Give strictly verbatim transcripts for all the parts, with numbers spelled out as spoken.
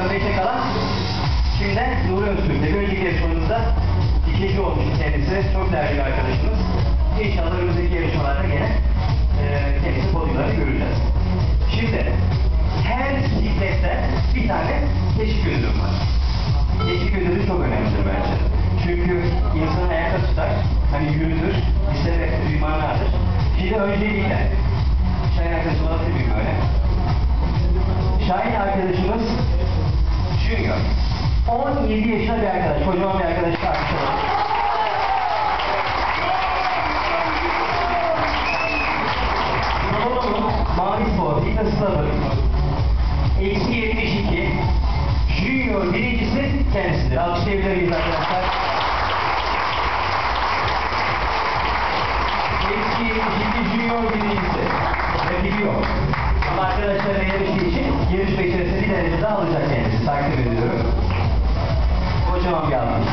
yarışmadan beşe kalan şimdi Nuri Öztürk. Bir önceki yarışmamızda ikinci olmuş kendisi. Çok değerli bir arkadaşımız. İnşallah önümüzdeki yarışmalarda gene e, kendisi podyumlarda göreceğiz. Şimdi her bisiklette bir tane keşif ödülüm var. Keşif ödülü çok önemlidir bence. Çünkü insanı ayakta tutar, hani yürütür, hissederek bir manadır. Şimdi öncelikle Şahin arkadaşımı atayım böyle. Şahin arkadaşımız Junior. on yedi yaşında bir arkadaş, kocaman bir arkadaş arkadaşlar. Mavi Spor, Fitness Club'ın eksi yetmiş iki Junior birincisi kendisidir. Alkışlayabiliriz arkadaşlar. Eksi yetmiş iki Junior birincisi. Rakibi yok. Ama arkadaşlarına yarıştığı için yarışma içerisinde bir derece daha alacak kendisi. Takip ediyorum. Kocaman bir adam.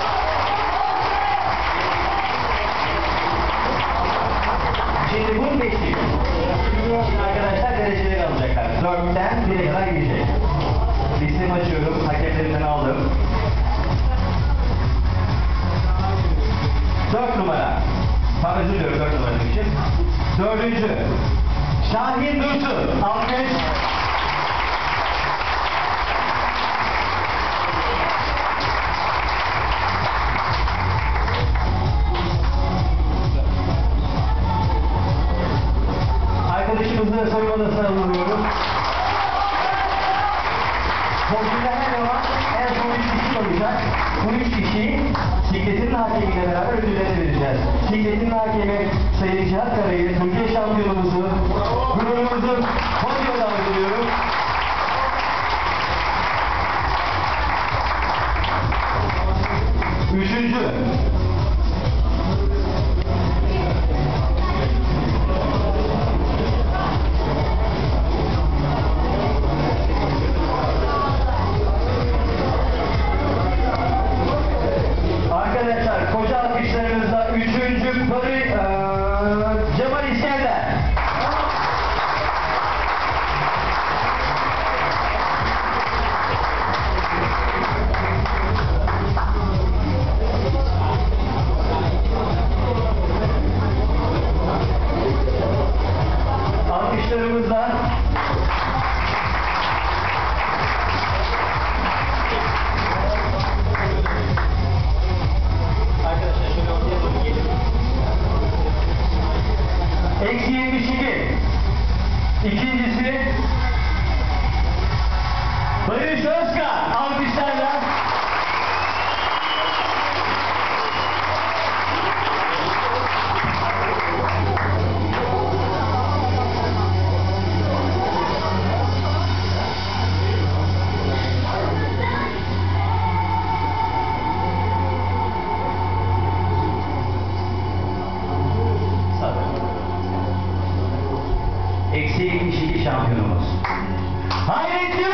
Şimdi bunu bekliyor. Şimdi arkadaşlar dereceleri alacaklar. dörtten bire kadar gidecek. Listemi açıyorum. Hakemlerinden aldım. dört numara. Tam özür diliyorum dört numara için. Dördüncü. Şahin Dursun. Alkış. Arkadaşımızı soyunma odasına alıyoruz. Podyumda her zaman en son üç kişi olacak. Bu üç kişiyi Siklet'in hakemiyle beraber ödüllerini vereceğiz. Siklet'in hakemi Sayın Cihat Karay'ı, Türkiye şampiyonumuzu, gururumuzu podyuma davet ediyorum. Üçüncü. Arkadaşlar koca alkışlarınızla üçüncü Barı ee, Cemal İskender. Alkışlarımızla eksi yetmiş iki. İkincisi Barış Özkan. Alkışlarla. Eksi yetmiş iki şampiyonumuz. Hayrettin